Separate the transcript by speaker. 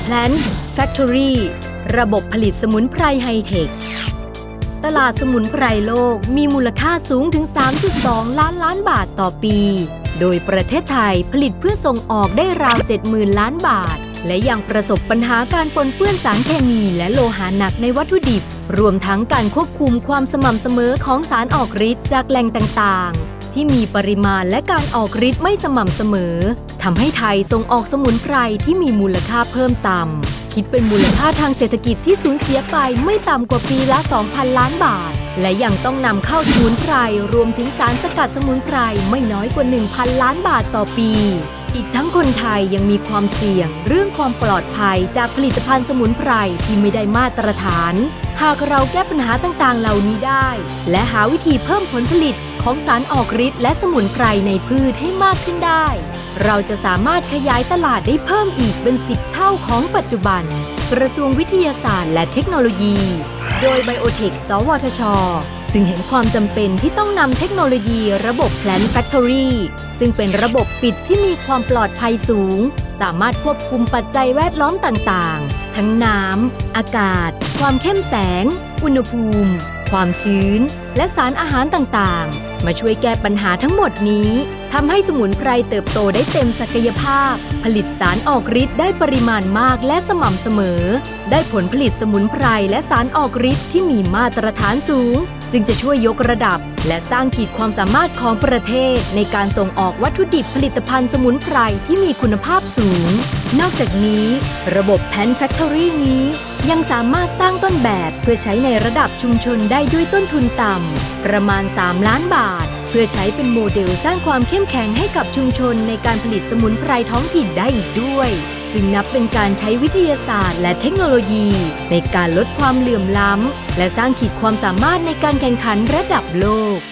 Speaker 1: Plant Factory ระบบผลิตสมุนไพรไฮเทคตลาดสมุนไพรโลกมีมูลค่าสูงถึง 3.2 ล้านบาทต่อปี โดยประเทศไทยผลิตเพื่อส่งออกได้ราว 70,000 ล้านบาทและยังประสบปัญหาการปนเปื้อนสารเคมีและโลหะหนักในวัตถุดิบรวมทั้งการควบคุมความสม่ำเสมอของสารออกฤทธิ์จากแหล่งต่างๆที่มีปริมาณและการออกฤทธิ์ไม่สม่ำเสมอทำให้ไทยส่งออกสมุนไพรที่มีมูลค่าเพิ่มต่ำคิดเป็นมูลค่าทางเศรษฐกิจที่สูญเสียไปไม่ต่ำกว่าปีละ 2,000 ล้านบาทและยังต้องนำเข้าสมุนไพรรวมถึงสารสกัดสมุนไพรไม่น้อยกว่า 1,000 ล้านบาทต่อปีอีกทั้งคนไทยยังมีความเสี่ยงเรื่องความปลอดภัยจากผลิตภัณฑ์สมุนไพรที่ไม่ได้มาตรฐานหากเราแก้ปัญหาต่างๆเหล่านี้ได้และหาวิธีเพิ่มผลผลิตของสารออกฤทธิ์และสมุนไพรในพืชให้มากขึ้นได้เราจะสามารถขยายตลาดได้เพิ่มอีกเป็น 10 เท่าของปัจจุบันกระทรวงวิทยาศาสตร์และเทคโนโลยีโดย Biotech สวทช.จึงเห็นความจำเป็นที่ต้องนำเทคโนโลยีระบบ Plant Factory ซึ่งเป็นระบบปิดที่มีความปลอดภัยสูงสามารถควบคุมปัจจัยแวดล้อมต่างๆทั้งน้ำอากาศความเข้มแสงอุณหภูมิความชื้นและสารอาหารต่างๆมาช่วยแก้ปัญหาทั้งหมดนี้ทำให้สมุนไพรเติบโตได้เต็มศักยภาพผลิตสารออกฤทธิ์ได้ปริมาณมากและสม่ำเสมอได้ผลผลิตสมุนไพรและสารออกฤทธิ์ที่มีมาตรฐานสูงจึงจะช่วยยกระดับและสร้างขีดความสามารถของประเทศในการส่งออกวัตถุดิบผลิตภัณฑ์สมุนไพรที่มีคุณภาพสูงนอกจากนี้ระบบ Plant Factory นี้ยังสามารถสร้างต้นแบบเพื่อใช้ในระดับชุมชนได้ด้วยต้นทุนต่ำประมาณ 3 ล้านบาทเพื่อใช้เป็นโมเดลสร้างความเข้มแข็งให้กับชุมชนในการผลิตสมุนไพรท้องถิ่นได้อีกด้วยจึงนับเป็นการใช้วิทยาศาสตร์และเทคโนโลยีในการลดความเหลื่อมล้ำและสร้างขีดความสามารถในการแข่งขันระดับโลก